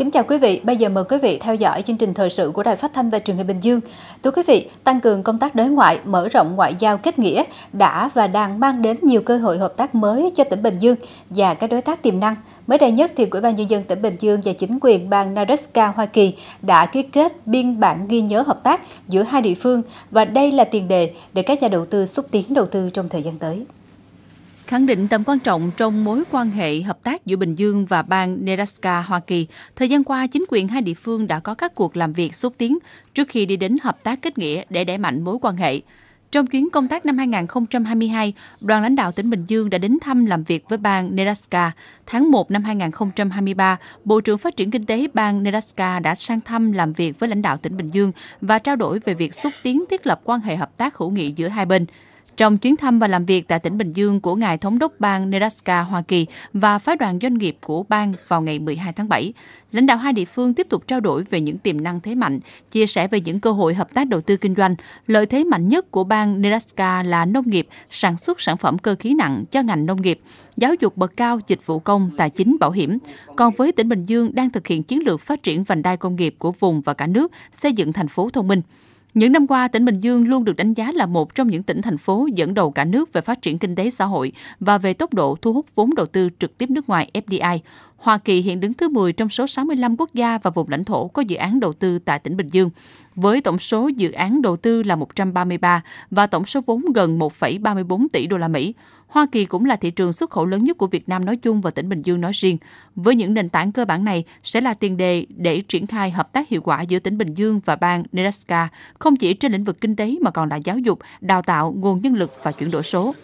Kính chào quý vị, bây giờ mời quý vị theo dõi chương trình thời sự của Đài Phát thanh và Truyền hình Bình Dương. Thưa quý vị, tăng cường công tác đối ngoại, mở rộng ngoại giao kết nghĩa đã và đang mang đến nhiều cơ hội hợp tác mới cho tỉnh Bình Dương và các đối tác tiềm năng. Mới đây nhất thì Ủy ban Nhân dân tỉnh Bình Dương và chính quyền bang Nebraska, Hoa Kỳ đã ký kết biên bản ghi nhớ hợp tác giữa hai địa phương và đây là tiền đề để các nhà đầu tư xúc tiến đầu tư trong thời gian tới. Khẳng định tầm quan trọng trong mối quan hệ hợp tác giữa Bình Dương và bang Nebraska, Hoa Kỳ, thời gian qua, chính quyền hai địa phương đã có các cuộc làm việc xúc tiến trước khi đi đến hợp tác kết nghĩa để đẩy mạnh mối quan hệ. Trong chuyến công tác năm 2022, đoàn lãnh đạo tỉnh Bình Dương đã đến thăm làm việc với bang Nebraska. Tháng 1 năm 2023, Bộ trưởng Phát triển Kinh tế bang Nebraska đã sang thăm làm việc với lãnh đạo tỉnh Bình Dương và trao đổi về việc xúc tiến thiết lập quan hệ hợp tác hữu nghị giữa hai bên. Trong chuyến thăm và làm việc tại tỉnh Bình Dương của Ngài Thống đốc bang Nebraska, Hoa Kỳ và phái đoàn doanh nghiệp của bang vào ngày 12 tháng 7, lãnh đạo hai địa phương tiếp tục trao đổi về những tiềm năng thế mạnh, chia sẻ về những cơ hội hợp tác đầu tư kinh doanh. Lợi thế mạnh nhất của bang Nebraska là nông nghiệp, sản xuất sản phẩm cơ khí nặng cho ngành nông nghiệp, giáo dục bậc cao, dịch vụ công, tài chính, bảo hiểm. Còn với tỉnh Bình Dương đang thực hiện chiến lược phát triển vành đai công nghiệp của vùng và cả nước, xây dựng thành phố thông minh. Những năm qua, tỉnh Bình Dương luôn được đánh giá là một trong những tỉnh thành phố dẫn đầu cả nước về phát triển kinh tế xã hội và về tốc độ thu hút vốn đầu tư trực tiếp nước ngoài FDI. Hoa Kỳ hiện đứng thứ 10 trong số 65 quốc gia và vùng lãnh thổ có dự án đầu tư tại tỉnh Bình Dương, với tổng số dự án đầu tư là 133 và tổng số vốn gần 1,34 tỷ đô la Mỹ. Hoa Kỳ cũng là thị trường xuất khẩu lớn nhất của Việt Nam nói chung và tỉnh Bình Dương nói riêng. Với những nền tảng cơ bản này sẽ là tiền đề để triển khai hợp tác hiệu quả giữa tỉnh Bình Dương và bang Nebraska, không chỉ trên lĩnh vực kinh tế mà còn là giáo dục, đào tạo, nguồn nhân lực và chuyển đổi số.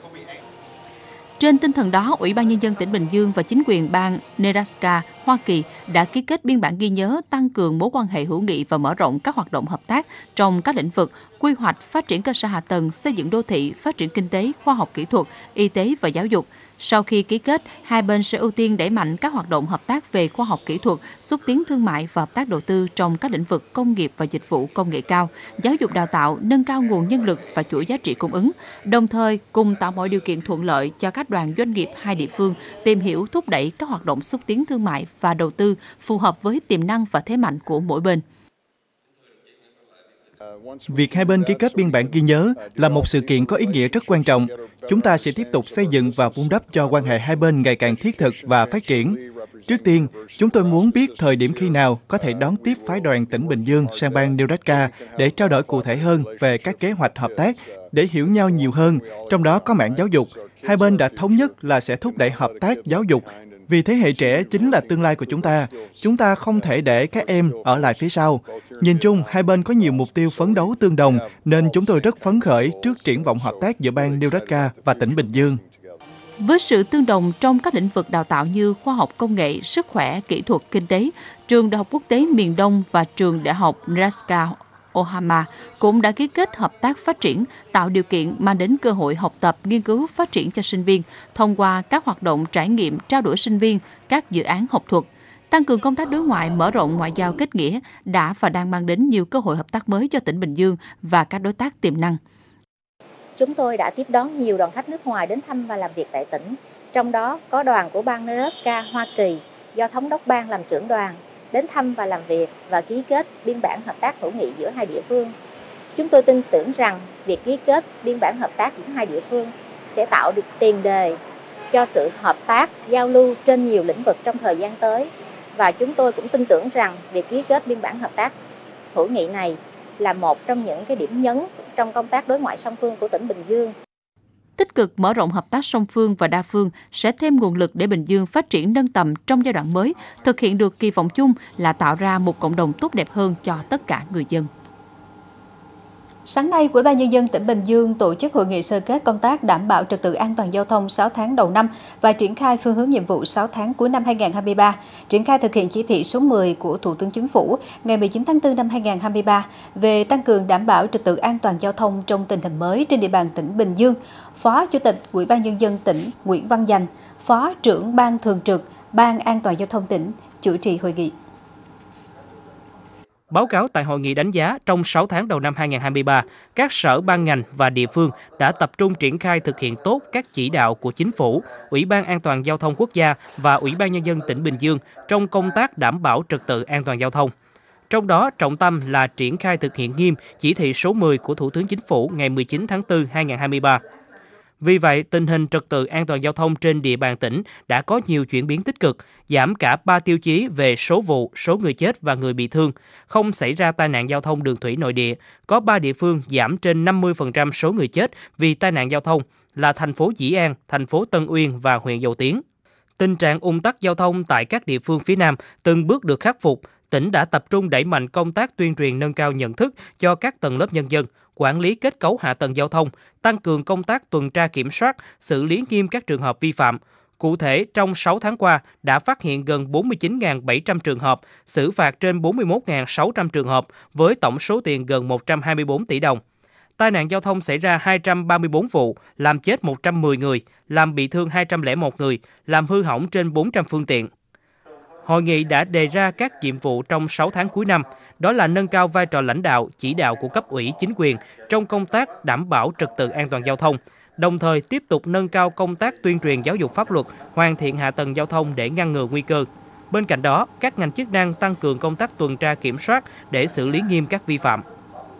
Trên tinh thần đó, Ủy ban Nhân dân tỉnh Bình Dương và chính quyền bang Nebraska, Hoa Kỳ đã ký kết biên bản ghi nhớ tăng cường mối quan hệ hữu nghị và mở rộng các hoạt động hợp tác trong các lĩnh vực quy hoạch, phát triển cơ sở hạ tầng, xây dựng đô thị, phát triển kinh tế, khoa học kỹ thuật, y tế và giáo dục. Sau khi ký kết, hai bên sẽ ưu tiên đẩy mạnh các hoạt động hợp tác về khoa học kỹ thuật, xúc tiến thương mại và hợp tác đầu tư trong các lĩnh vực công nghiệp và dịch vụ công nghệ cao, giáo dục đào tạo, nâng cao nguồn nhân lực và chuỗi giá trị cung ứng, đồng thời cùng tạo mọi điều kiện thuận lợi cho các đoàn doanh nghiệp hai địa phương tìm hiểu thúc đẩy các hoạt động xúc tiến thương mại và đầu tư phù hợp với tiềm năng và thế mạnh của mỗi bên. Việc hai bên ký kết biên bản ghi nhớ là một sự kiện có ý nghĩa rất quan trọng. Chúng ta sẽ tiếp tục xây dựng và vun đắp cho quan hệ hai bên ngày càng thiết thực và phát triển. Trước tiên, chúng tôi muốn biết thời điểm khi nào có thể đón tiếp phái đoàn tỉnh Bình Dương sang bang Nebraska để trao đổi cụ thể hơn về các kế hoạch hợp tác, để hiểu nhau nhiều hơn, trong đó có mảng giáo dục. Hai bên đã thống nhất là sẽ thúc đẩy hợp tác giáo dục, vì thế hệ trẻ chính là tương lai của chúng ta. Chúng ta không thể để các em ở lại phía sau. Nhìn chung, hai bên có nhiều mục tiêu phấn đấu tương đồng, nên chúng tôi rất phấn khởi trước triển vọng hợp tác giữa bang Nebraska và tỉnh Bình Dương. Với sự tương đồng trong các lĩnh vực đào tạo như khoa học công nghệ, sức khỏe, kỹ thuật, kinh tế, Trường Đại học Quốc tế Miền Đông và Trường Đại học Nebraska Omaha cũng đã ký kết hợp tác phát triển, tạo điều kiện mang đến cơ hội học tập, nghiên cứu, phát triển cho sinh viên thông qua các hoạt động trải nghiệm, trao đổi sinh viên, các dự án học thuật. Tăng cường công tác đối ngoại, mở rộng ngoại giao kết nghĩa đã và đang mang đến nhiều cơ hội hợp tác mới cho tỉnh Bình Dương và các đối tác tiềm năng. Chúng tôi đã tiếp đón nhiều đoàn khách nước ngoài đến thăm và làm việc tại tỉnh, trong đó có đoàn của bang Nebraska, Hoa Kỳ do thống đốc bang làm trưởng đoàn, đến thăm và làm việc và ký kết biên bản hợp tác hữu nghị giữa hai địa phương. Chúng tôi tin tưởng rằng việc ký kết biên bản hợp tác giữa hai địa phương sẽ tạo được tiền đề cho sự hợp tác, giao lưu trên nhiều lĩnh vực trong thời gian tới. Và chúng tôi cũng tin tưởng rằng việc ký kết biên bản hợp tác hữu nghị này là một trong những cái điểm nhấn trong công tác đối ngoại song phương của tỉnh Bình Dương. Tích cực mở rộng hợp tác song phương và đa phương sẽ thêm nguồn lực để Bình Dương phát triển nâng tầm trong giai đoạn mới, thực hiện được kỳ vọng chung là tạo ra một cộng đồng tốt đẹp hơn cho tất cả người dân. Sáng nay, Ủy ban Nhân dân tỉnh Bình Dương tổ chức hội nghị sơ kết công tác đảm bảo trật tự an toàn giao thông 6 tháng đầu năm và triển khai phương hướng nhiệm vụ 6 tháng cuối năm 2023, triển khai thực hiện chỉ thị số 10 của Thủ tướng Chính phủ ngày 19 tháng 4 năm 2023 về tăng cường đảm bảo trật tự an toàn giao thông trong tình hình mới trên địa bàn tỉnh Bình Dương. Phó Chủ tịch Ủy ban Nhân dân tỉnh Nguyễn Văn Dành, Phó trưởng Ban Thường trực Ban An toàn giao thông tỉnh chủ trì hội nghị. Báo cáo tại hội nghị đánh giá trong 6 tháng đầu năm 2023, các sở ban ngành và địa phương đã tập trung triển khai thực hiện tốt các chỉ đạo của Chính phủ, Ủy ban An toàn Giao thông Quốc gia và Ủy ban Nhân dân tỉnh Bình Dương trong công tác đảm bảo trật tự an toàn giao thông. Trong đó, trọng tâm là triển khai thực hiện nghiêm chỉ thị số 10 của Thủ tướng Chính phủ ngày 19 tháng 4 2023. Vì vậy, tình hình trật tự an toàn giao thông trên địa bàn tỉnh đã có nhiều chuyển biến tích cực, giảm cả 3 tiêu chí về số vụ, số người chết và người bị thương, không xảy ra tai nạn giao thông đường thủy nội địa, có 3 địa phương giảm trên 50% số người chết vì tai nạn giao thông là thành phố Dĩ An, thành phố Tân Uyên và huyện Dầu Tiếng. Tình trạng ùn tắc giao thông tại các địa phương phía Nam từng bước được khắc phục, tỉnh đã tập trung đẩy mạnh công tác tuyên truyền nâng cao nhận thức cho các tầng lớp nhân dân, quản lý kết cấu hạ tầng giao thông, tăng cường công tác tuần tra kiểm soát, xử lý nghiêm các trường hợp vi phạm. Cụ thể, trong 6 tháng qua đã phát hiện gần 49.700 trường hợp, xử phạt trên 41.600 trường hợp với tổng số tiền gần 124 tỷ đồng. Tai nạn giao thông xảy ra 234 vụ, làm chết 110 người, làm bị thương 201 người, làm hư hỏng trên 400 phương tiện. Hội nghị đã đề ra các nhiệm vụ trong 6 tháng cuối năm, đó là nâng cao vai trò lãnh đạo, chỉ đạo của cấp ủy chính quyền trong công tác đảm bảo trật tự an toàn giao thông, đồng thời tiếp tục nâng cao công tác tuyên truyền giáo dục pháp luật, hoàn thiện hạ tầng giao thông để ngăn ngừa nguy cơ. Bên cạnh đó, các ngành chức năng tăng cường công tác tuần tra kiểm soát để xử lý nghiêm các vi phạm.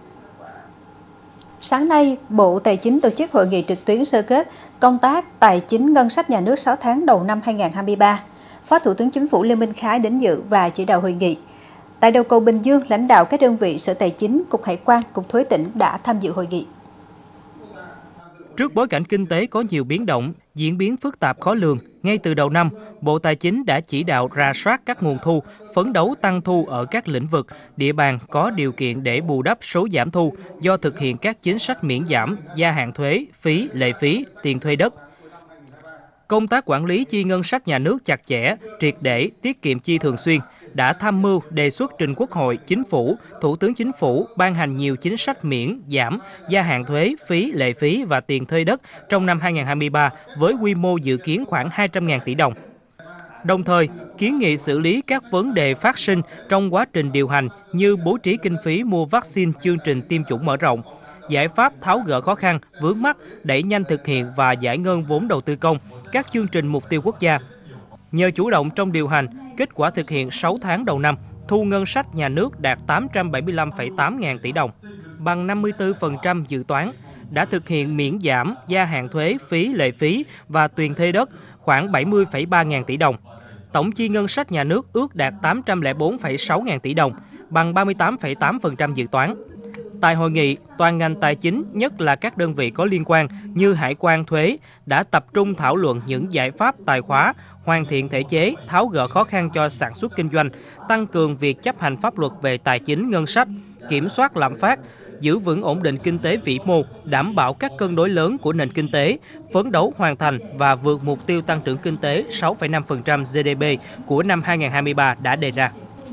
Sáng nay, Bộ Tài chính tổ chức hội nghị trực tuyến sơ kết công tác tài chính ngân sách nhà nước 6 tháng đầu năm 2023. Phó Thủ tướng Chính phủ Lê Minh Khái đến dự và chỉ đạo hội nghị. Tại đầu cầu Bình Dương, lãnh đạo các đơn vị Sở Tài chính, Cục Hải quan, Cục Thuế tỉnh đã tham dự hội nghị. Trước bối cảnh kinh tế có nhiều biến động, diễn biến phức tạp khó lường, ngay từ đầu năm, Bộ Tài chính đã chỉ đạo rà soát các nguồn thu, phấn đấu tăng thu ở các lĩnh vực, địa bàn có điều kiện để bù đắp số giảm thu do thực hiện các chính sách miễn giảm, gia hạn thuế, phí, lệ phí, tiền thuê đất. Công tác quản lý chi ngân sách nhà nước chặt chẽ, triệt để, tiết kiệm chi thường xuyên, đã tham mưu đề xuất trình Quốc hội, Chính phủ, Thủ tướng Chính phủ ban hành nhiều chính sách miễn, giảm, gia hạn thuế, phí, lệ phí và tiền thuê đất trong năm 2023 với quy mô dự kiến khoảng 200.000 tỷ đồng. Đồng thời, kiến nghị xử lý các vấn đề phát sinh trong quá trình điều hành như bố trí kinh phí mua vaccine chương trình tiêm chủng mở rộng, giải pháp tháo gỡ khó khăn, vướng mắc, đẩy nhanh thực hiện và giải ngân vốn đầu tư công, các chương trình mục tiêu quốc gia. Nhờ chủ động trong điều hành, kết quả thực hiện 6 tháng đầu năm, thu ngân sách nhà nước đạt 875,8 ngàn tỷ đồng, bằng 54% dự toán, đã thực hiện miễn giảm, gia hạn thuế, phí, lệ phí và tiền thuê đất khoảng 70,3 ngàn tỷ đồng. Tổng chi ngân sách nhà nước ước đạt 804,6 ngàn tỷ đồng, bằng 38,8% dự toán. Tại hội nghị, toàn ngành tài chính, nhất là các đơn vị có liên quan như hải quan, thuế, đã tập trung thảo luận những giải pháp tài khóa, hoàn thiện thể chế, tháo gỡ khó khăn cho sản xuất kinh doanh, tăng cường việc chấp hành pháp luật về tài chính ngân sách, kiểm soát lạm phát, giữ vững ổn định kinh tế vĩ mô, đảm bảo các cân đối lớn của nền kinh tế, phấn đấu hoàn thành và vượt mục tiêu tăng trưởng kinh tế 6,5% GDP của năm 2023 đã đề ra.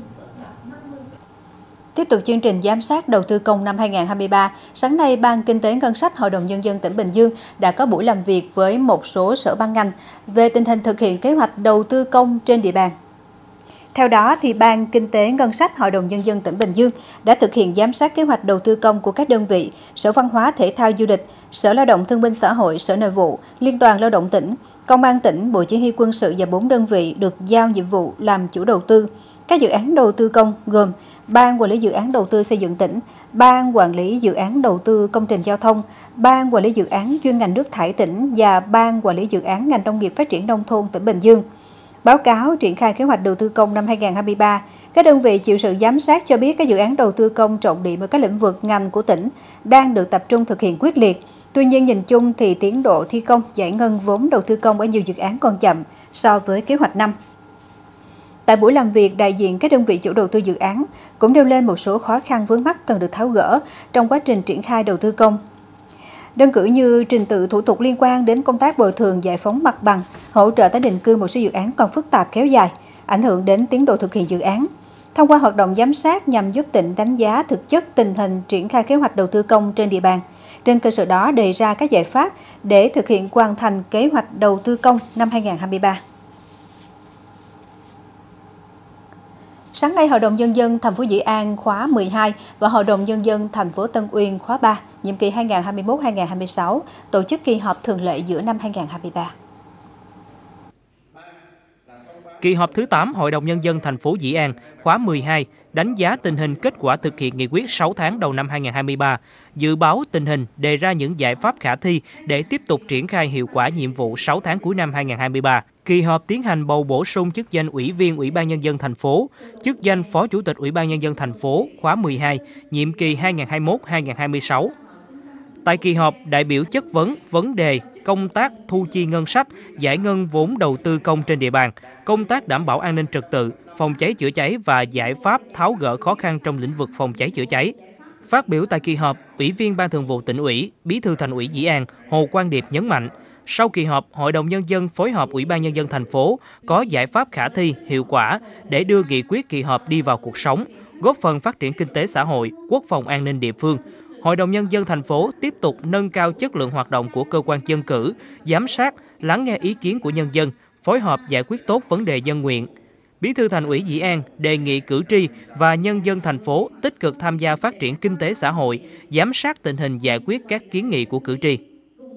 Tiếp tục chương trình giám sát đầu tư công năm 2023, sáng nay Ban Kinh tế Ngân sách Hội đồng Nhân dân tỉnh Bình Dương đã có buổi làm việc với một số sở ban ngành về tình hình thực hiện kế hoạch đầu tư công trên địa bàn. Theo đó, Ban Kinh tế Ngân sách Hội đồng Nhân dân tỉnh Bình Dương đã thực hiện giám sát kế hoạch đầu tư công của các đơn vị Sở Văn hóa Thể thao Du lịch, Sở Lao động Thương binh Xã hội, Sở Nội vụ, Liên đoàn Lao động tỉnh, Công an tỉnh, Bộ Chỉ huy Quân sự và 4 đơn vị được giao nhiệm vụ làm chủ đầu tư. Các dự án đầu tư công gồm Ban Quản lý Dự án Đầu tư xây dựng tỉnh, Ban Quản lý Dự án Đầu tư công trình giao thông, Ban Quản lý Dự án chuyên ngành nước thải tỉnh và Ban Quản lý Dự án ngành nông nghiệp phát triển nông thôn tỉnh Bình Dương. Báo cáo triển khai kế hoạch đầu tư công năm 2023, các đơn vị chịu sự giám sát cho biết các dự án đầu tư công trọng điểm ở các lĩnh vực ngành của tỉnh đang được tập trung thực hiện quyết liệt. Tuy nhiên, nhìn chung thì tiến độ thi công, giải ngân vốn đầu tư công ở nhiều dự án còn chậm so với kế hoạch năm. Tại buổi làm việc, đại diện các đơn vị chủ đầu tư dự án cũng nêu lên một số khó khăn vướng mắc cần được tháo gỡ trong quá trình triển khai đầu tư công. Đơn cử như trình tự thủ tục liên quan đến công tác bồi thường giải phóng mặt bằng, hỗ trợ tái định cư một số dự án còn phức tạp kéo dài, ảnh hưởng đến tiến độ thực hiện dự án. Thông qua hoạt động giám sát nhằm giúp tỉnh đánh giá thực chất tình hình triển khai kế hoạch đầu tư công trên địa bàn. Trên cơ sở đó đề ra các giải pháp để thực hiện hoàn thành kế hoạch đầu tư công năm 2023. Sáng nay, Hội đồng Nhân dân thành phố Dĩ An khóa 12 và Hội đồng Nhân dân thành phố Tân Uyên khóa 3, nhiệm kỳ 2021-2026 tổ chức kỳ họp thường lệ giữa năm 2023. Kỳ họp thứ 8 Hội đồng Nhân dân thành phố Dĩ An khóa 12 đánh giá tình hình kết quả thực hiện nghị quyết 6 tháng đầu năm 2023, dự báo tình hình, đề ra những giải pháp khả thi để tiếp tục triển khai hiệu quả nhiệm vụ 6 tháng cuối năm 2023. Kỳ họp tiến hành bầu bổ sung chức danh Ủy viên Ủy ban Nhân dân thành phố, chức danh Phó Chủ tịch Ủy ban Nhân dân thành phố khóa 12, nhiệm kỳ 2021-2026. Tại kỳ họp, đại biểu chất vấn vấn đề công tác thu chi ngân sách, giải ngân vốn đầu tư công trên địa bàn, công tác đảm bảo an ninh trật tự, phòng cháy chữa cháy và giải pháp tháo gỡ khó khăn trong lĩnh vực phòng cháy chữa cháy. Phát biểu tại kỳ họp, Ủy viên Ban Thường vụ Tỉnh ủy, Bí thư Thành ủy Dĩ An Hồ Quang Điệp nhấn mạnh, sau kỳ họp, Hội đồng Nhân dân phối hợp Ủy ban Nhân dân thành phố có giải pháp khả thi, hiệu quả để đưa nghị quyết kỳ họp đi vào cuộc sống, góp phần phát triển kinh tế xã hội, quốc phòng an ninh địa phương. Hội đồng Nhân dân thành phố tiếp tục nâng cao chất lượng hoạt động của cơ quan dân cử, giám sát, lắng nghe ý kiến của nhân dân, phối hợp giải quyết tốt vấn đề dân nguyện. Bí thư Thành ủy Dĩ An đề nghị cử tri và nhân dân thành phố tích cực tham gia phát triển kinh tế xã hội, giám sát tình hình giải quyết các kiến nghị của cử tri.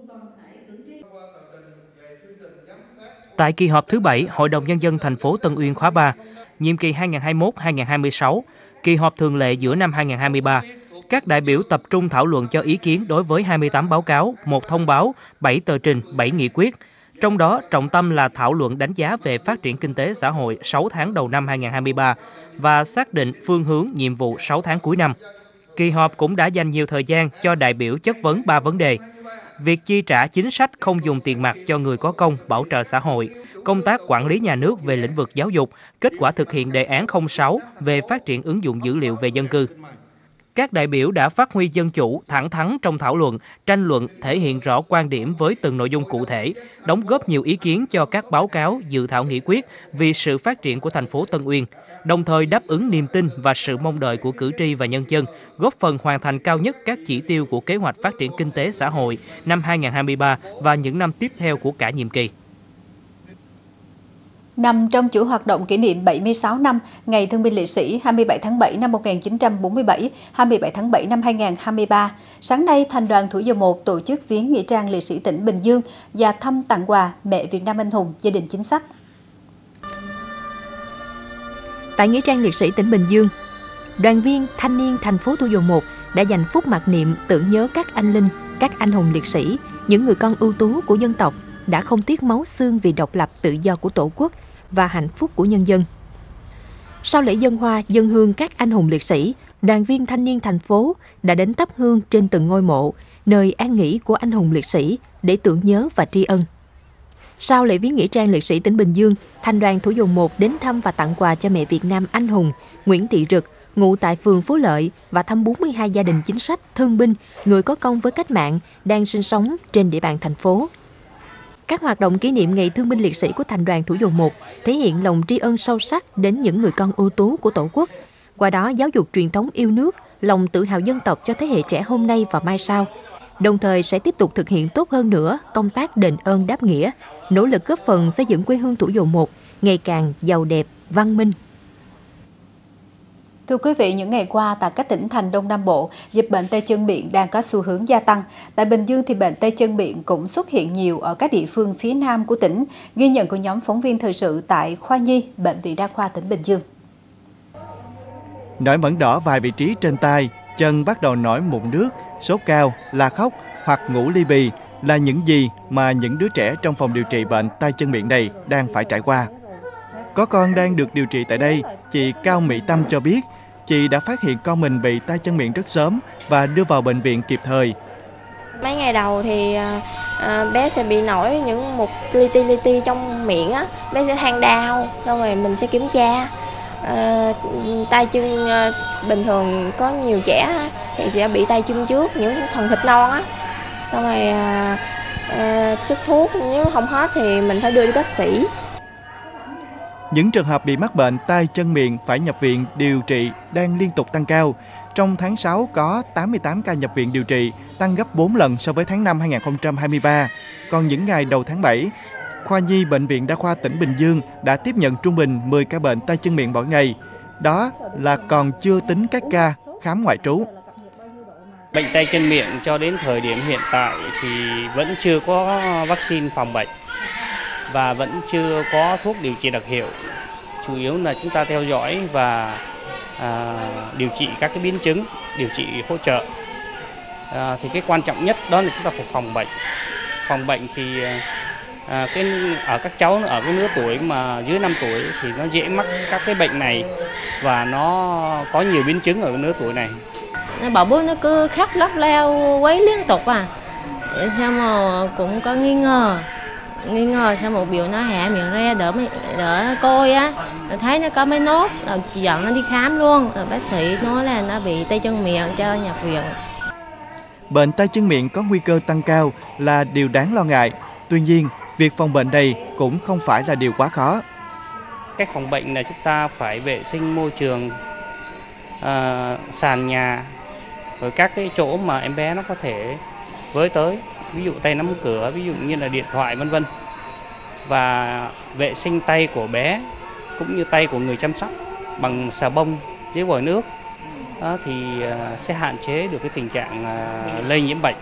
Tại kỳ họp thứ 7, Hội đồng Nhân dân thành phố Tân Uyên khóa 3, nhiệm kỳ 2021-2026, kỳ họp thường lệ giữa năm 2023, các đại biểu tập trung thảo luận cho ý kiến đối với 28 báo cáo, 1 thông báo, 7 tờ trình, 7 nghị quyết. Trong đó, trọng tâm là thảo luận đánh giá về phát triển kinh tế xã hội 6 tháng đầu năm 2023 và xác định phương hướng nhiệm vụ 6 tháng cuối năm. Kỳ họp cũng đã dành nhiều thời gian cho đại biểu chất vấn 3 vấn đề. Việc chi trả chính sách không dùng tiền mặt cho người có công, bảo trợ xã hội, công tác quản lý nhà nước về lĩnh vực giáo dục, kết quả thực hiện đề án 06 về phát triển ứng dụng dữ liệu về dân cư. Các đại biểu đã phát huy dân chủ, thẳng thắn trong thảo luận, tranh luận, thể hiện rõ quan điểm với từng nội dung cụ thể, đóng góp nhiều ý kiến cho các báo cáo, dự thảo nghị quyết vì sự phát triển của thành phố Tân Uyên, đồng thời đáp ứng niềm tin và sự mong đợi của cử tri và nhân dân, góp phần hoàn thành cao nhất các chỉ tiêu của kế hoạch phát triển kinh tế xã hội năm 2023 và những năm tiếp theo của cả nhiệm kỳ. Nằm trong chuỗi hoạt động kỷ niệm 76 năm Ngày Thương binh Liệt sĩ 27 tháng 7 năm 1947, 27 tháng 7 năm 2023, sáng nay Thành đoàn Thủ Dầu Một tổ chức viếng nghĩa trang liệt sĩ tỉnh Bình Dương và thăm tặng quà mẹ Việt Nam anh hùng, gia đình chính sách. Tại nghĩa trang liệt sĩ tỉnh Bình Dương, đoàn viên thanh niên thành phố Thủ Dầu Một đã dành phút mặc niệm tưởng nhớ các anh linh, các anh hùng liệt sĩ, những người con ưu tú của dân tộc đã không tiếc máu xương vì độc lập tự do của Tổ quốc và hạnh phúc của nhân dân. Sau lễ dâng hoa, dâng hương các anh hùng liệt sĩ, đoàn viên thanh niên thành phố đã đến thắp hương trên từng ngôi mộ, nơi an nghỉ của anh hùng liệt sĩ để tưởng nhớ và tri ân. Sau lễ viếng nghĩa trang liệt sĩ tỉnh Bình Dương, Thành đoàn Thủ Dầu Một đến thăm và tặng quà cho mẹ Việt Nam anh hùng Nguyễn Thị Rực, ngụ tại phường Phú Lợi và thăm 42 gia đình chính sách, thương binh, người có công với cách mạng đang sinh sống trên địa bàn thành phố. Các hoạt động kỷ niệm Ngày Thương binh Liệt sĩ của Thành đoàn Thủ Dầu Một thể hiện lòng tri ân sâu sắc đến những người con ưu tú của Tổ quốc, qua đó giáo dục truyền thống yêu nước, lòng tự hào dân tộc cho thế hệ trẻ hôm nay và mai sau. Đồng thời sẽ tiếp tục thực hiện tốt hơn nữa công tác đền ơn đáp nghĩa, nỗ lực góp phần xây dựng quê hương Thủ Dầu Một ngày càng giàu đẹp, văn minh. Thưa quý vị, những ngày qua tại các tỉnh thành Đông Nam Bộ, dịch bệnh tay chân miệng đang có xu hướng gia tăng. Tại Bình Dương thì bệnh tay chân miệng cũng xuất hiện nhiều ở các địa phương phía Nam của tỉnh, ghi nhận của nhóm phóng viên thời sự tại khoa nhi, Bệnh viện Đa khoa tỉnh Bình Dương. Nổi mẩn đỏ vài vị trí trên tay, chân bắt đầu nổi mụn nước, sốt cao, la khóc hoặc ngủ li bì là những gì mà những đứa trẻ trong phòng điều trị bệnh tay chân miệng này đang phải trải qua. Có con đang được điều trị tại đây, chị Cao Mỹ Tâm cho biết, chị đã phát hiện con mình bị tay chân miệng rất sớm và đưa vào bệnh viện kịp thời. Mấy ngày đầu thì bé sẽ bị nổi những một li ti trong miệng á, bé sẽ than đau, xong rồi mình sẽ kiểm tra. Tay chân bình thường có nhiều trẻ thì sẽ bị tay chân trước, những phần thịt non á, xong rồi sức thuốc nếu không hết thì mình phải đưa đi bác sĩ. Những trường hợp bị mắc bệnh tay chân miệng phải nhập viện điều trị đang liên tục tăng cao. Trong tháng 6 có 88 ca nhập viện điều trị, tăng gấp 4 lần so với tháng 5 2023. Còn những ngày đầu tháng 7, khoa nhi Bệnh viện Đa khoa tỉnh Bình Dương đã tiếp nhận trung bình 10 ca bệnh tay chân miệng mỗi ngày. Đó là còn chưa tính các ca khám ngoại trú. Bệnh tay chân miệng cho đến thời điểm hiện tại thì vẫn chưa có vaccine phòng bệnh và vẫn chưa có thuốc điều trị đặc hiệu. Chủ yếu là chúng ta theo dõi và điều trị các cái biến chứng, điều trị hỗ trợ. Thì cái quan trọng nhất đó là chúng ta phải phòng bệnh. Phòng bệnh thì ở các cháu ở cái lứa tuổi mà dưới 5 tuổi thì nó dễ mắc các cái bệnh này và nó có nhiều biến chứng ở cái lứa tuổi này. Bảo bố nó cứ khóc lóc leo quấy liên tục sao mà cũng có nghi ngờ sao một biểu nó hẹ miệng ra đỡ coi thấy nó có mấy nốt chị dẫn nó đi khám luôn, bác sĩ nói là nó bị tay chân miệng cho nhập viện. Bệnh tay chân miệng có nguy cơ tăng cao là điều đáng lo ngại. Tuy nhiên, việc phòng bệnh này cũng không phải là điều quá khó. Cách phòng bệnh là chúng ta phải vệ sinh môi trường, sàn nhà, rồi các cái chỗ mà em bé nó có thể với tới, ví dụ tay nắm cửa, ví dụ như là điện thoại vân vân. Và vệ sinh tay của bé cũng như tay của người chăm sóc bằng xà bông dưới vòi nước thì sẽ hạn chế được cái tình trạng lây nhiễm bệnh.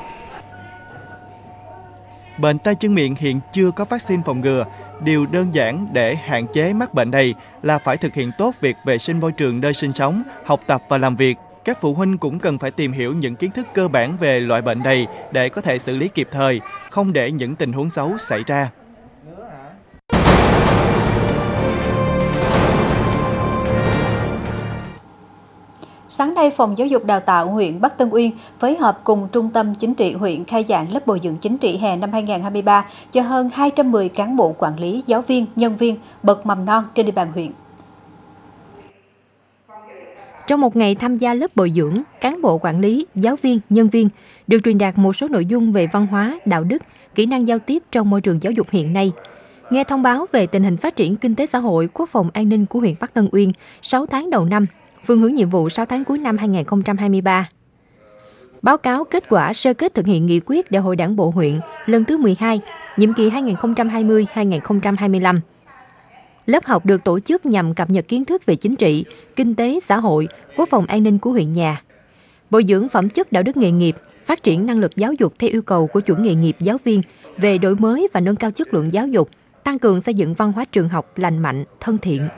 Bệnh tay chân miệng hiện chưa có vaccine phòng ngừa. Điều đơn giản để hạn chế mắc bệnh này là phải thực hiện tốt việc vệ sinh môi trường nơi sinh sống, học tập và làm việc. Các phụ huynh cũng cần phải tìm hiểu những kiến thức cơ bản về loại bệnh này để có thể xử lý kịp thời, không để những tình huống xấu xảy ra. Sáng nay, Phòng Giáo dục Đào tạo huyện Bắc Tân Uyên phối hợp cùng Trung tâm Chính trị huyện khai giảng lớp bồi dưỡng chính trị hè năm 2023 cho hơn 210 cán bộ quản lý, giáo viên, nhân viên bậc mầm non trên địa bàn huyện. Trong một ngày tham gia lớp bồi dưỡng, cán bộ quản lý, giáo viên, nhân viên được truyền đạt một số nội dung về văn hóa, đạo đức, kỹ năng giao tiếp trong môi trường giáo dục hiện nay. Nghe thông báo về tình hình phát triển kinh tế xã hội, quốc phòng an ninh của huyện Bắc Tân Uyên 6 tháng đầu năm, phương hướng nhiệm vụ 6 tháng cuối năm 2023. Báo cáo kết quả sơ kết thực hiện nghị quyết Đại hội Đảng bộ huyện lần thứ 12, nhiệm kỳ 2020-2025. Lớp học được tổ chức nhằm cập nhật kiến thức về chính trị, kinh tế, xã hội, quốc phòng an ninh của huyện nhà, bồi dưỡng phẩm chất đạo đức nghề nghiệp, phát triển năng lực giáo dục theo yêu cầu của chuẩn nghề nghiệp giáo viên về đổi mới và nâng cao chất lượng giáo dục, tăng cường xây dựng văn hóa trường học lành mạnh, thân thiện.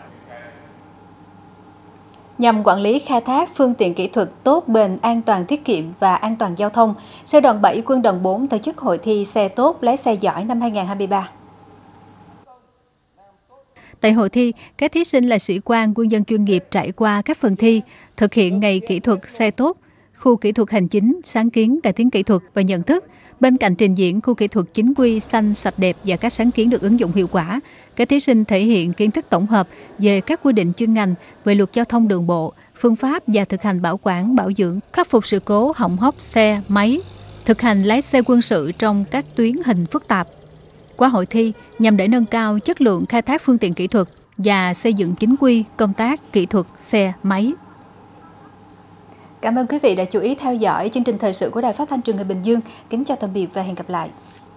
Nhằm quản lý khai thác phương tiện kỹ thuật tốt, bền, an toàn, tiết kiệm và an toàn giao thông, Sư đoàn 7 Quân đoàn 4 tổ chức hội thi xe tốt, lái xe giỏi năm 2023. Tại hội thi, các thí sinh là sĩ quan, quân nhân chuyên nghiệp trải qua các phần thi, thực hiện ngày kỹ thuật xe tốt, khu kỹ thuật hành chính, sáng kiến, cải tiến kỹ thuật và nhận thức. Bên cạnh trình diễn khu kỹ thuật chính quy, xanh, sạch đẹp và các sáng kiến được ứng dụng hiệu quả, các thí sinh thể hiện kiến thức tổng hợp về các quy định chuyên ngành về luật giao thông đường bộ, phương pháp và thực hành bảo quản, bảo dưỡng, khắc phục sự cố hỏng hóc xe, máy, thực hành lái xe quân sự trong các tuyến hình phức tạp. Qua hội thi, nhằm để nâng cao chất lượng khai thác phương tiện kỹ thuật và xây dựng chính quy công tác kỹ thuật xe, máy. Cảm ơn quý vị đã chú ý theo dõi chương trình thời sự của Đài Phát thanh Truyền hình Bình Dương. Kính chào tạm biệt và hẹn gặp lại.